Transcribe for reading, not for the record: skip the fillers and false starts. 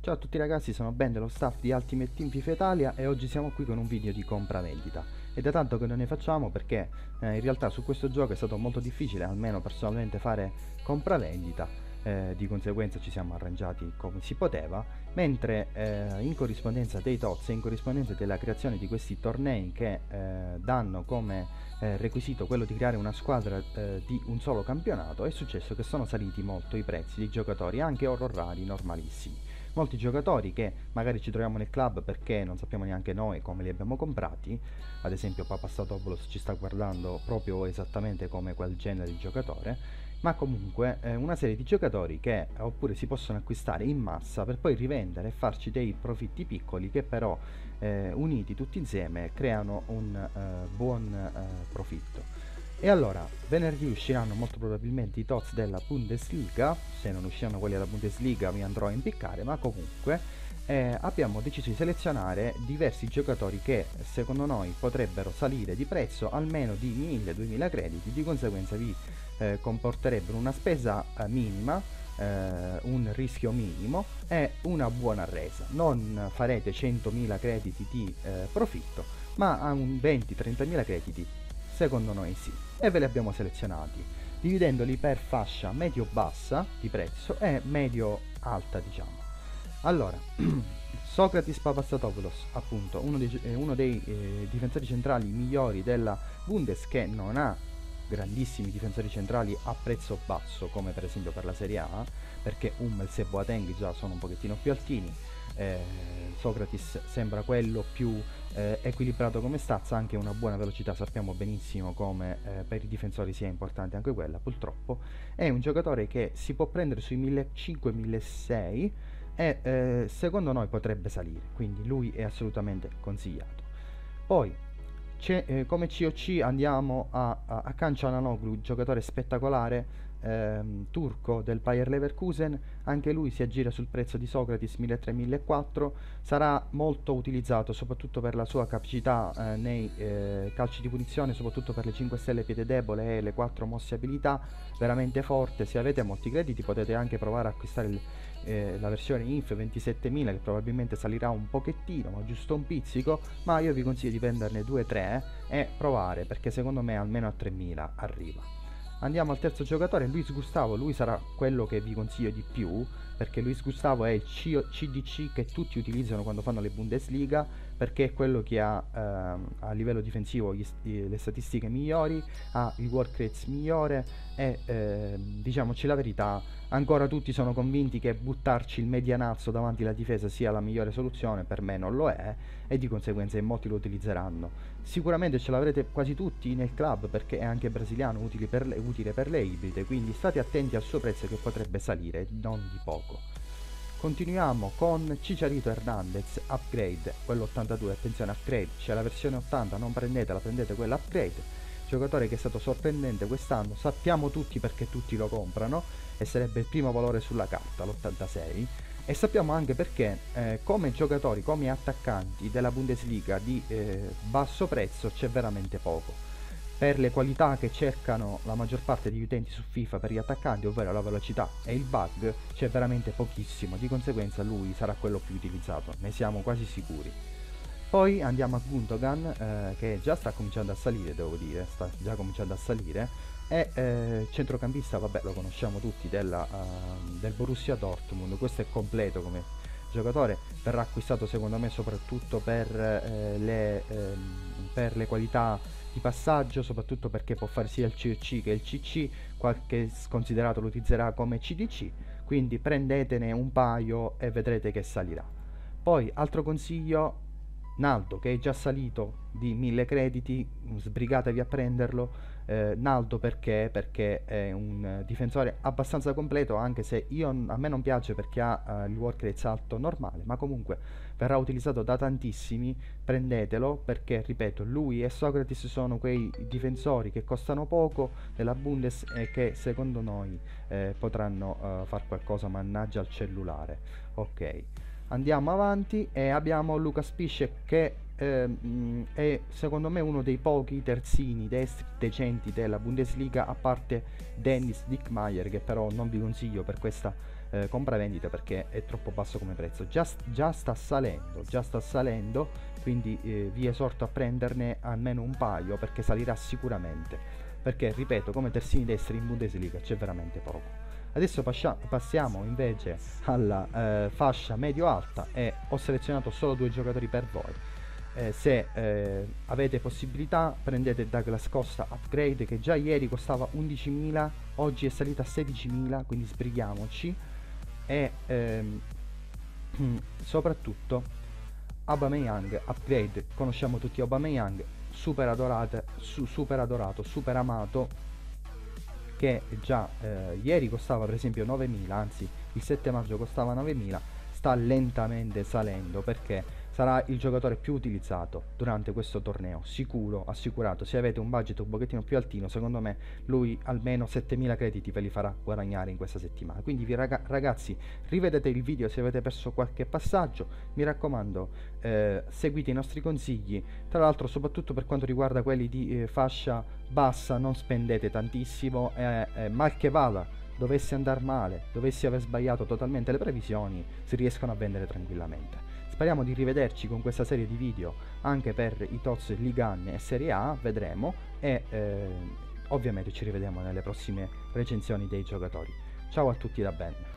Ciao a tutti ragazzi, sono Ben dello staff di Ultimate Team FIFA Italia e oggi siamo qui con un video di compra-vendita. È da tanto che non ne facciamo perché in realtà su questo gioco è stato molto difficile, almeno personalmente, fare compra-vendita. Di conseguenza ci siamo arrangiati come si poteva, mentre in corrispondenza dei TOTS e in corrispondenza della creazione di questi tornei che danno come requisito quello di creare una squadra di un solo campionato, è successo che sono saliti molto i prezzi dei giocatori, anche oro rari normalissimi. Molti giocatori che magari ci troviamo nel club perché non sappiamo neanche noi come li abbiamo comprati, ad esempio Papastatopoulos ci sta guardando proprio esattamente come quel genere di giocatore, ma comunque una serie di giocatori che oppure si possono acquistare in massa per poi rivendere e farci dei profitti piccoli che però uniti tutti insieme creano un buon profitto. E allora, venerdì usciranno molto probabilmente i TOTS della Bundesliga. Se non usciranno quelli della Bundesliga mi andrò a impiccare, ma comunque abbiamo deciso di selezionare diversi giocatori che secondo noi potrebbero salire di prezzo almeno di 1000-2000 crediti, di conseguenza vi comporterebbero una spesa minima, un rischio minimo e una buona resa. Non farete 100.000 crediti di profitto, ma a un 20-30.000 crediti secondo noi sì, e ve li abbiamo selezionati dividendoli per fascia medio-bassa di prezzo e medio-alta, diciamo. Allora, Socrates Papastatopoulos, appunto, uno dei difensori centrali migliori della Bundes, che non ha grandissimi difensori centrali a prezzo basso, come per esempio per la Serie A, perché Hummels e Boateng già sono un pochettino più altini. Socrates sembra quello più equilibrato come stazza, anche una buona velocità, sappiamo benissimo come per i difensori sia importante anche quella, purtroppo. È un giocatore che si può prendere sui 1500-1600 e secondo noi potrebbe salire, quindi lui è assolutamente consigliato. Poi come COC andiamo a Cancanoglu, giocatore spettacolare turco del Bayer Leverkusen. Anche lui si aggira sul prezzo di Socrates 1300-1400, sarà molto utilizzato soprattutto per la sua capacità nei calci di punizione, soprattutto per le 5 stelle piede debole e le 4 mosse abilità, veramente forte. Se avete molti crediti potete anche provare a acquistare la versione Inf 27.000, che probabilmente salirà un pochettino, ma giusto un pizzico, ma io vi consiglio di prenderne 2-3 e provare, perché secondo me almeno a 3.000 arriva. Andiamo al terzo giocatore, Luis Gustavo. Lui sarà quello che vi consiglio di più, perché Luis Gustavo è il CDC che tutti utilizzano quando fanno le Bundesliga, perché è quello che ha a livello difensivo le statistiche migliori, ha il work rates migliore e diciamoci la verità, ancora tutti sono convinti che buttarci il medianazzo davanti alla difesa sia la migliore soluzione. Per me non lo è, e di conseguenza in molti lo utilizzeranno. Sicuramente ce l'avrete quasi tutti nel club, perché è anche brasiliano, utile per le ibride, quindi state attenti al suo prezzo che potrebbe salire non di poco. Continuiamo con Chicharito Hernandez Upgrade, quello 82, attenzione, Upgrade, c'è la versione 80, non prendetela, prendete quella Upgrade. Giocatore che è stato sorprendente quest'anno, sappiamo tutti perché tutti lo comprano, e sarebbe il primo valore sulla carta, l'86, e sappiamo anche perché come giocatori, come attaccanti della Bundesliga di basso prezzo c'è veramente poco. Per le qualità che cercano la maggior parte degli utenti su FIFA per gli attaccanti, ovvero la velocità e il bug, c'è veramente pochissimo, di conseguenza lui sarà quello più utilizzato, ne siamo quasi sicuri. Poi andiamo a Gundogan, che già sta cominciando a salire, devo dire, sta già cominciando a salire, e centrocampista, vabbè, lo conosciamo tutti, del Borussia Dortmund. Questo è completo come giocatore, verrà acquistato secondo me soprattutto per le qualità di passaggio, soprattutto perché può fare sia il COC che il CC, qualche sconsiderato lo utilizzerà come CDC, quindi prendetene un paio e vedrete che salirà. Poi altro consiglio, Naldo, che è già salito di 1000 crediti, sbrigatevi a prenderlo. Naldo perché? Perché è un difensore abbastanza completo, anche se a me non piace perché ha il work rate alto normale, ma comunque verrà utilizzato da tantissimi. Prendetelo perché, ripeto, lui e Socrates sono quei difensori che costano poco nella Bundes e che secondo noi potranno far qualcosa, mannaggia al cellulare. Ok. Andiamo avanti e abbiamo Lukas Piszczek che è secondo me uno dei pochi terzini destri decenti della Bundesliga, a parte Dennis Dickmeyer, che però non vi consiglio per questa compravendita perché è troppo basso come prezzo. Già sta salendo, quindi vi esorto a prenderne almeno un paio perché salirà sicuramente, perché ripeto, come terzini destri in Bundesliga c'è veramente poco. Adesso passiamo invece alla fascia medio-alta e ho selezionato solo 2 giocatori per voi. Se avete possibilità, prendete Douglas Costa Upgrade, che già ieri costava 11.000, oggi è salita a 16.000, quindi sbrighiamoci. E soprattutto Aubameyang Upgrade, conosciamo tutti Aubameyang, super adorato, super amato, che già ieri costava per esempio 9.000, anzi il 7 maggio costava 9.000, sta lentamente salendo perché sarà il giocatore più utilizzato durante questo torneo, sicuro, assicurato. Se avete un budget un pochettino più altino, secondo me lui almeno 7.000 crediti ve li farà guadagnare in questa settimana. Quindi ragazzi, rivedete il video se avete perso qualche passaggio, mi raccomando, seguite i nostri consigli. Tra l'altro, soprattutto per quanto riguarda quelli di fascia bassa, non spendete tantissimo, mal che vada, dovesse andare male, dovessi aver sbagliato totalmente le previsioni, si riescono a vendere tranquillamente. Speriamo di rivederci con questa serie di video anche per i TOTS Ligue 1 e Serie A, vedremo, e ovviamente ci rivediamo nelle prossime recensioni dei giocatori. Ciao a tutti da Ben.